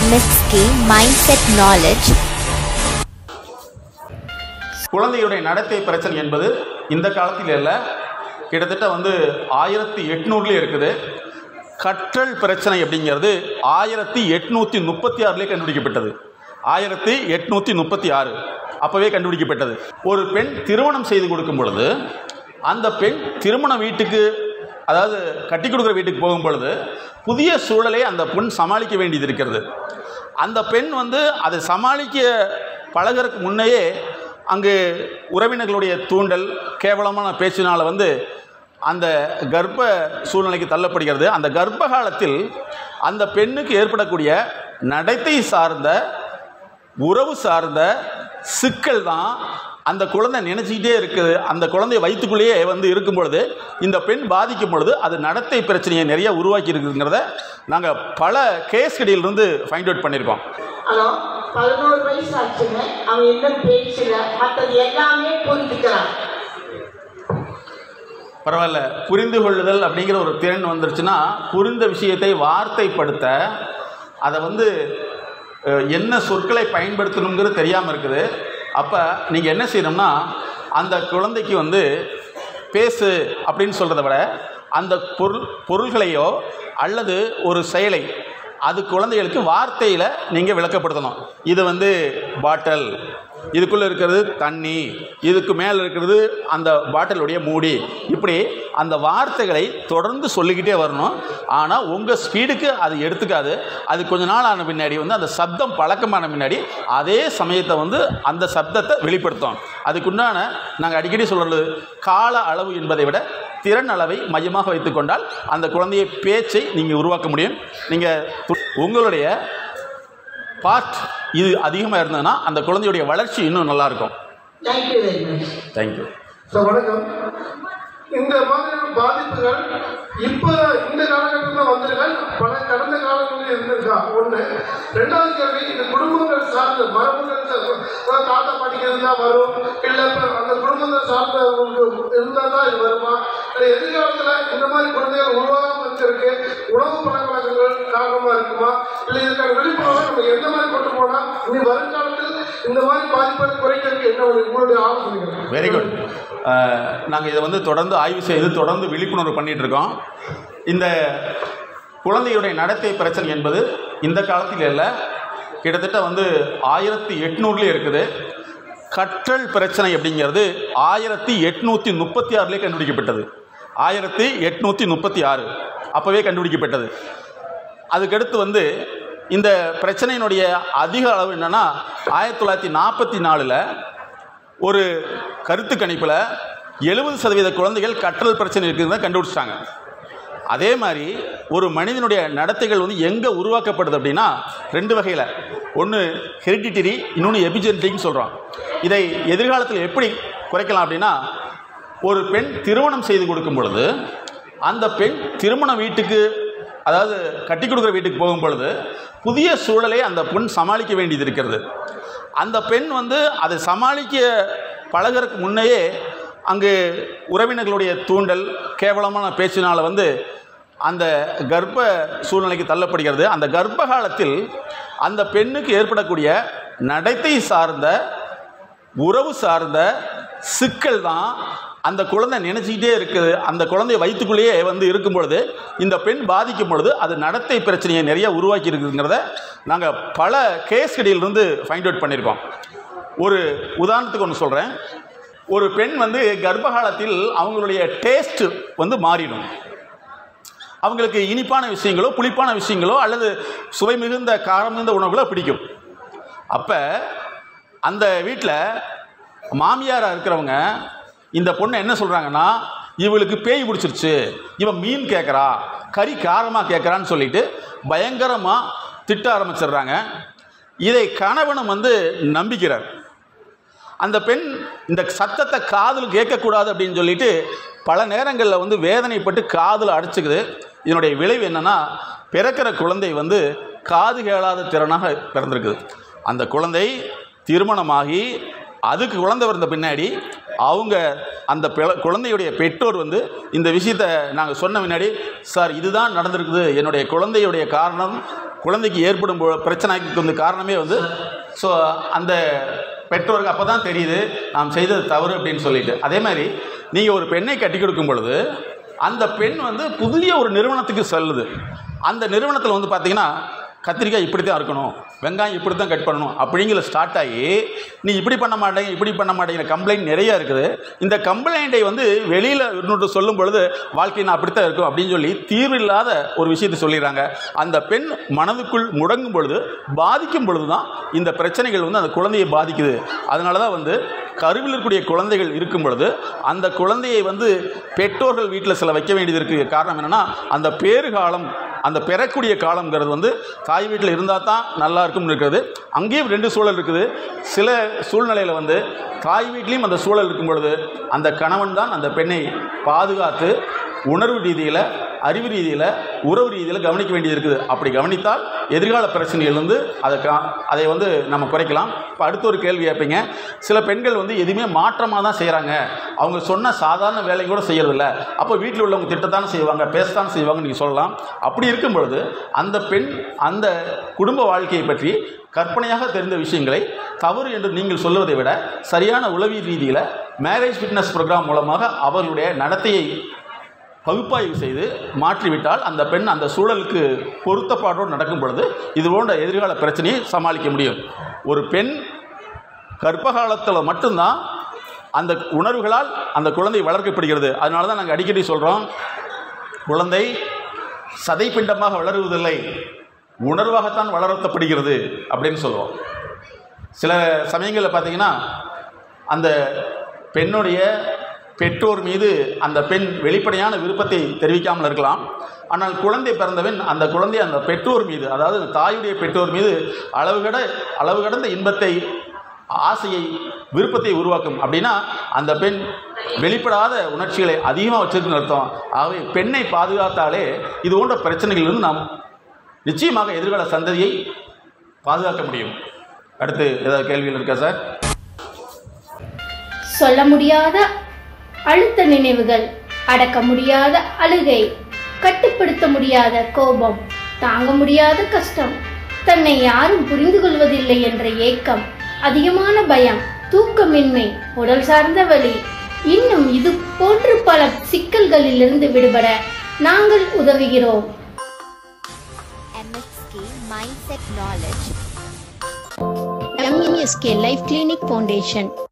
MSK Mindset Knowledge. குழந்தையுடைய நடத்தை பிரச்சனை என்பது இந்த காலத்தில் அல்ல, கிட்டத்தட்ட 1800 இருக்குது. கற்றல் பிரச்சனை அப்படிங்கிறது 1836 கண்டுபிடிக்கப்பட்டது. 1836 அப்போவே கண்டுபிடிக்கப்பட்டது. ஒரு பெண் திருமணம் செய்து கொடுக்கும் பொழுது அந்த பெண் திருமண வீட்டுக்கு, அதாவது கட்டி கொடுக்குற வீட்டுக்கு போகும் பொழுது புதிய சூழலை அந்த பெண் சமாளிக்க வேண்டியது இருக்கிறது. அந்த பெண் அதை சமாளிக்க பழகிறதுக்கு முன்னையே அங்கு உறவினர்களுடைய தூண்டல், கேவலமான பேச்சினால் அந்த கர்ப்ப சூழ்நிலைக்கு தள்ளப்படுகிறது. அந்த கர்ப்ப காலத்தில் அந்த பெண்ணுக்கு ஏற்படக்கூடிய நடத்தை சார்ந்த, உறவு சார்ந்த சிக்கல் தான் அந்த குழந்தை நினச்சிக்கிட்டே இருக்குது. அந்த குழந்தை வயிற்றுக்குள்ளேயே இருக்கும் பொழுது இந்த பெண் பாதிக்கும் பொழுது அது நடத்தை பிரச்சனையை நிறைய உருவாக்கி இருக்குங்கிறத நாங்கள் பல கேஸ்களிலிருந்து ஃபைண்ட் அவுட் பண்ணியிருக்கோம். ஹலோ, 11 வயசு ஆச்சுங்க, அவன் இன்னும் பேசல, மற்றது எல்லாமே புரிஞ்சுக்கிறான். பரவாயில்ல, புரிந்து கொள்ளுதல் அப்படிங்கிற ஒரு திறன் வந்துருச்சுன்னா புரிந்த விஷயத்தை வார்த்தைப்படுத்த, அதை என்ன சொற்களை பயன்படுத்தணுங்கிறது தெரியாமல் இருக்குது. அப்போ நீங்கள் என்ன செய்யணும்னா, அந்த குழந்தைக்கு பேசு அப்படின்னு சொல்கிறத விட அந்த பொருள்களையோ அல்லது ஒரு செயலை அது குழந்தைகளுக்கு வார்த்தையில் நீங்கள் விளக்கப்படுத்தணும். இது பாட்டில், இதுக்குள்ளே இருக்கிறது தண்ணி, இதுக்கு மேலே இருக்கிறது அந்த பாட்டிலுடைய மூடி, இப்படி அந்த வார்த்தைகளை தொடர்ந்து சொல்லிக்கிட்டே வரணும். ஆனால் உங்கள் ஸ்பீடுக்கு அது எடுத்துக்காது. அது கொஞ்ச நாள் ஆன பின்னாடி அந்த சப்தம் பழக்கமான பின்னாடி அதே சமயத்தை அந்த சப்தத்தை வெளிப்படுத்தும். அதுக்குண்டான நாங்கள் அடிக்கடி சொல்கிறது, கால அளவு என்பதை விட திறன் அளவை மையமாக வைத்துக்கொண்டால் அந்த குழந்தையை பேச்சை நீங்கள் உருவாக்க முடியும். நீங்கள் உங்களுடைய பார்ட் இது அதிகமாக இருந்ததுன்னா அந்த குழந்தையுடைய வளர்ச்சி இன்னும் நல்லாயிருக்கும். தேங்க்யூ. வணக்கம். இந்த மாதிரியான பாதிப்புகள் இப்போ இந்த காலகட்டத்தில் வந்திருக்கா, பல கடந்த காலங்களில் இருந்திருக்கா? ஒன்று. ரெண்டாவது கேள்வி, இந்த குடும்பங்கள் சார்ந்த மரபுகள் தாத்தா பாட்டிக்கிறது தான் வரும், இல்லை அந்த குடும்பங்கள் சார்ந்த இருந்தால் தான் இது வருமா, இல்லை எதிர்காலத்தில் இந்த மாதிரி குழந்தைகள் உருவாகாமல் இருக்கிறதுக்கு உணவு பழக்க வழக்கங்கள் காரணமாக இருக்குமா, இல்லை இதுக்கான விழிப்புணர்வை நம்ம எந்த மாதிரி கொண்டு போனால் இனி வருங்காலத்தில் இந்த மாதிரி பாதிப்பை குறைக்கிறதுக்கு என்ன உங்களுடைய ஆலோசனைகள்? Very good. நாங்கள் இதை தொடர்ந்து ஆய்வு செய்து தொடர்ந்து விழிப்புணர்வு பண்ணிகிட்டு இருக்கோம். இந்த குழந்தையுடைய நடத்தை பிரச்சனை என்பது இந்த காலத்தில் அல்ல, கிட்டத்தட்ட 1800 இருக்குது. கற்றல் பிரச்சனை அப்படிங்கிறது 1836 கண்டுபிடிக்கப்பட்டது. 1836 அப்போவே கண்டுபிடிக்கப்பட்டது. அதுக்கடுத்து இந்த பிரச்சனையினுடைய அதிக அளவு என்னென்னா, 1944 ஒரு கருத்து கணிப்பில் 70% குழந்தைகள் கற்றல் பிரச்சனை இருக்குதுன்னு கண்டுபிடிச்சிட்டாங்க. அதே மாதிரி ஒரு மனிதனுடைய நடத்தைகள் எங்கே உருவாக்கப்படுது அப்படின்னா 2 வகையில். ஒன்று ஹெரிடிட்டரி, இன்னொன்று எபிஜெனட்டிக்னு சொல்கிறோம். இதை எதிர்காலத்தில் எப்படி குறைக்கலாம் அப்படின்னா, ஒரு பெண் திருமணம் செய்து கொடுக்கும் பொழுது அந்த பெண் திருமண வீட்டுக்கு, அதாவது கட்டி கொடுக்குற வீட்டுக்கு போகும் பொழுது புதிய சூழலை அந்த பெண் சமாளிக்க வேண்டியது இருக்கிறது. அந்த பெண் அதை சமாளிக்க பழகிறதுக்கு முன்னையே அங்கு உறவினர்களுடைய தூண்டல், கேவலமான பேச்சினால் அந்த கர்ப்ப சூழ்நிலைக்கு தள்ளப்படுகிறது. அந்த கர்ப்ப காலத்தில் அந்த பெண்ணுக்கு ஏற்படக்கூடிய நடத்தை சார்ந்த, உறவு சார்ந்த சிக்கல் தான் அந்த குழந்தை நினச்சிக்கிட்டே இருக்குது. அந்த குழந்தை வயிற்றுக்குள்ளேயே இருக்கும் பொழுது இந்த பெண் பாதிக்கும் பொழுது அது நடத்தை பிரச்சனையை நிறைய உருவாக்கி இருக்குங்கிறத நாங்கள் பல கேஸ்களிலிருந்து ஃபைண்ட் அவுட் பண்ணியிருக்கோம். ஒரு உதாரணத்துக்கு ஒன்று சொல்கிறேன். ஒரு பெண் கர்ப்ப காலத்தில் அவங்களுடைய டேஸ்ட் மாறிடும். அவங்களுக்கு இனிப்பான விஷயங்களோ, புளிப்பான விஷயங்களோ, அல்லது சுவை மிகுந்த காரம் மிகுந்த உணவுகளோ பிடிக்கும். அப்போ அந்த வீட்டில் மாமியாராக இருக்கிறவங்க இந்த பொண்ணை என்ன சொல்கிறாங்கன்னா, இவளுக்கு பேய் பிடிச்சிருச்சு, இவன் மீன் கேட்குறா, கறி காரமாக கேட்குறான்னு சொல்லிட்டு பயங்கரமாக திட்ட ஆரம்பிச்சிடுறாங்க. இதை கணவனும் நம்பிக்கிறார். அந்த பெண் இந்த சத்தத்தை காதில் கேட்கக்கூடாது அப்படின்னு சொல்லிட்டு பல நேரங்களில் வேதனைப்பட்டு காதில் அடைச்சிக்குது. இதனுடைய விளைவு என்னென்னா, பிறக்கிற குழந்தை காது கேளாத திறனாக பிறந்திருக்குது. அந்த குழந்தை திருமணமாகி அதுக்கு குழந்தை வந்த பின்னாடி அவங்க அந்த குழந்தையுடைய பெற்றோர் இந்த விஷயத்தை நாங்கள் சொன்ன பின்னாடி, சார் இதுதான் நடந்திருக்குது, என்னுடைய குழந்தையுடைய காரணம் குழந்தைக்கு ஏற்படும் பிரச்சனைக்கு வந்து காரணமே வந்து ஸோ அந்த பெற்றோருக்கு அப்போ தான் தெரியுது நாம் செய்தது தவறு அப்படின்னு சொல்லிட்டு. அதே மாதிரி நீங்கள் ஒரு பெண்ணை கட்டி கொடுக்கும் பொழுது அந்த பெண் வந்து புதிய ஒரு நிறுவனத்துக்கு செல்லுது. அந்த நிறுவனத்தில் வந்து பார்த்திங்கன்னா கத்திரிக்காய் இப்படி தான் இருக்கணும், வெங்காயம் இப்படி தான் கட் பண்ணணும் அப்படிங்கிற ஸ்டார்ட் ஆகி நீ இப்படி பண்ண மாட்டேங்க இப்படி பண்ண மாட்டேங்கிற கம்ப்ளைண்ட் நிறையா இருக்குது. இந்த கம்ப்ளைண்ட்டை வந்து வெளியில் இன்னொரு சொல்லும் பொழுது வாழ்க்கை நான் அப்படித்தான் இருக்கும் அப்படின்னு சொல்லி தீர்வு இல்லாத ஒரு விஷயத்தை சொல்லிடுறாங்க. அந்த பெண் மனதுக்குள் முடங்கும் பொழுது பாதிக்கும் பொழுது தான் இந்த பிரச்சனைகள் வந்து அந்த குழந்தையை பாதிக்குது. அதனால தான் வந்து கருவில் இருக்கக்கூடிய குழந்தைகள் இருக்கும் பொழுது அந்த குழந்தையை வந்து பெற்றோர்கள் வீட்டில் சில வைக்க வேண்டியது இருக்குது. காரணம் என்னென்னா அந்த பேறுகாலம் அந்த பெறக்கூடிய காலங்கிறது வந்து தாய் வீட்டில் இருந்தால் தான் நல்லா இருக்கும்னு இருக்கிறது. அங்கேயும் 2 சூழல் இருக்குது. சில சூழ்நிலையில் வந்து தாய் வீட்லேயும் அந்த சூழல் இருக்கும் பொழுது அந்த கணவன் தான் அந்த பெண்ணை பாதுகாத்து உணர்வு ரீதியில், அறிவு ரீதியில், உறவு ரீதியில் கவனிக்க வேண்டியது இருக்குது. அப்படி கவனித்தால் எதிர்கால பிரச்சனைகள் வந்து அதை வந்து நம்ம குறைக்கலாம். இப்போ அடுத்த ஒரு கேள்வி கேட்பீங்க, சில பெண்கள் வந்து எதுவுமே மாற்றமாக தான் செய்கிறாங்க, அவங்க சொன்ன சாதாரண வேலையும் கூட செய்கிறதில்ல, அப்போ வீட்டில் உள்ளவங்க திட்டத்தானே செய்வாங்க, பேசத்தானே செய்வாங்கன்னு நீங்கள் சொல்லலாம். அப்படி இருக்கும் பொழுது அந்த பெண் அந்த குடும்ப வாழ்க்கையை பற்றி கற்பனையாக தெரிந்த விஷயங்களை தவறு என்று நீங்கள் சொல்வதை விட சரியான உளவியல் ரீதியில் மேரேஜ் ஃபிட்னஸ் ப்ரோக்ராம் மூலமாக அவர்களுடைய நடத்தையை பகுப்பாய்வு செய்து மாற்றிவிட்டால் அந்த பெண் அந்த சூழலுக்கு பொருத்தப்பாடோடு நடக்கும் பொழுது இது போன்ற எதிர்கால பிரச்சனையை சமாளிக்க முடியும். ஒரு பெண் கர்ப்பகாலத்தில் மட்டும்தான் அந்த உணர்வுகளால் அந்த குழந்தை வளர்க்கப்படுகிறது. அதனால தான் நாங்கள் அடிக்கடி சொல்கிறோம், குழந்தை சதைப்பிண்டமாக வளருவதில்லை, உணர்வாகத்தான் வளர்த்தப்படுகிறது அப்படின்னு சொல்லுவோம். சில சமயங்களில் பார்த்தீங்கன்னா அந்த பெண்ணுடைய பெற்றோர் மீது அந்த பெண் வெளிப்படையான விருப்பத்தை தெரிவிக்காமல் இருக்கலாம். ஆனால் குழந்தை பிறந்தவன் அந்த குழந்தை அந்த பெற்றோர் மீது, அதாவது தாயுடைய பெற்றோர் மீது அளவு கடந்த இன்பத்தை, ஆசையை, விருப்பத்தை உருவாக்கும். அப்படின்னா அந்த பெண் வெளிப்படாத உணர்ச்சிகளை அதிகமாக வச்சிருக்குன்னு அர்த்தம். ஆகவே பெண்ணை பாதுகாத்தாலே இது போன்ற பிரச்சனைகளிலிருந்து நாம் நிச்சயமாக எதிர்கால சந்ததியை பாதுகாக்க முடியும். அடுத்து ஏதாவது கேள்விகள் இருக்கா சார்? சொல்ல முடியாத அழுத்த நினைவுகள், அடக்க முடியாத அழுகை, கட்டுப்படுத்த முடியாத கோபம், தாங்க முடியாத கஷ்டம், தன்னை யாரும் புரிந்து கொள்வதில்லை என்ற ஏக்கம், அதிகமான பயம், தூக்கமின்மை, உடல் சார்ந்த வலி, இன்னும் இது போன்ற பல சிக்கல்களிலிருந்து விடுபட நாங்கள் உதவுகிறோம். MSK Mindset Knowledge, MSK Life Clinic Foundation.